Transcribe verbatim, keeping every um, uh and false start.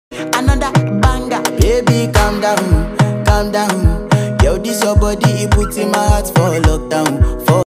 Another banger. Baby, calm down, calm down. Yo, this your body, it puts in my heart for lockdown. For